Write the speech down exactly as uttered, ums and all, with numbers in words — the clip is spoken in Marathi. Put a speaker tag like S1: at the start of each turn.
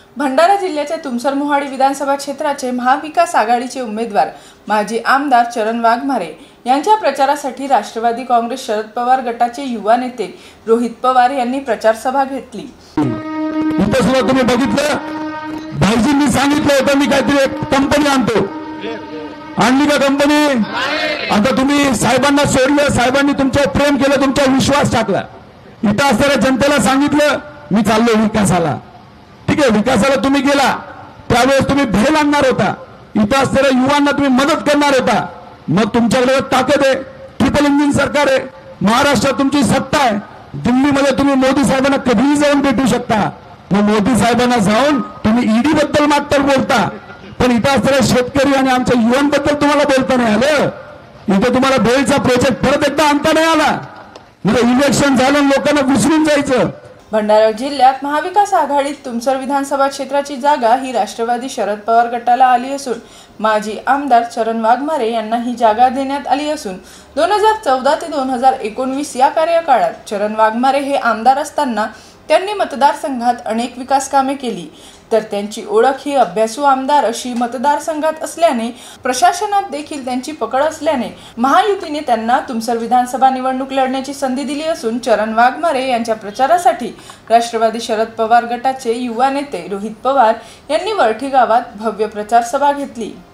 S1: भंडारा जिल्ह्याच्या तुमसर मोहाडी विधानसभा क्षेत्राचे महाविकास आघाडीचे उमेदवार माजी आमदार चरण वाघमारे यांच्या प्रचारासाठी राष्ट्रवादी काँग्रेस शरद पवार गटाचे युवा नेते रोहित पवार यांनी प्रचार सभा घेतली।
S2: इथं तुम्ही बघितलं, भाईजींनी सांगितलं होतं मी काहीतरी एक कंपनी आणतो, आणली का कंपनी? आता तुम्ही साहेबांना सोडलं, साहेबांनी तुमच्यावर प्रेम केलं, तुमच्यावर विश्वास टाकला। इथं असणाऱ्या जनतेला सांगितलं मी चाललो विकासाला। ठीक आहे, विकासाला तुम्ही गेला, त्यावेळेस तुम्ही भेल आणणार होता, इथं असणाऱ्या युवांना तुम्ही मदत करणार होता। मग तुमच्याकडे ताकद आहे, ट्रिपल इंजिन सरकार आहे, महाराष्ट्रात तुमची सत्ता आहे, दिल्लीमध्ये तुम्ही मोदी साहेबांना कधीही जाऊन भेटू शकता। मग मोदी साहेबांना जाऊन तुम्ही ईडी बद्दल मात्र बोलता, पण इथं असणाऱ्या शेतकरी आणि आमच्या युवांबद्दल तुम्हाला बोलता नाही आलं। इथं तुम्हाला भेलचा प्रोजेक्ट परत एकदा आणता नाही आला, म्हणजे इलेक्शन झालं लोकांना विसरून जायचं।
S1: भंडारा जिल्ह्यात महाविकास आघाडीत तुमसर विधानसभा क्षेत्राची जागा ही राष्ट्रवादी शरद पवार गटाला आली असून माजी आमदार चरण वाघमारे यांना ही जागा देण्यात आली असून दोन हजार चौदा ते दोन हजार एकोणवीस या कार्यकाळात चरण वाघमारे हे आमदार असताना त्यांनी मतदारसंघात अनेक विकास कामे केली, तर त्यांची ओळख ही अभ्यासू आमदार अशी मतदारसंघात असल्याने प्रशासनात देखील त्यांची पकड असल्याने महायुतीने त्यांना तुमसर विधानसभा निवडणूक लढण्याची संधी दिली असून चरण वाघमारे यांच्या प्रचारासाठी राष्ट्रवादी शरद पवार गटाचे युवा नेते रोहित पवार यांनी वरठी गावात भव्य प्रचार सभा घेतली।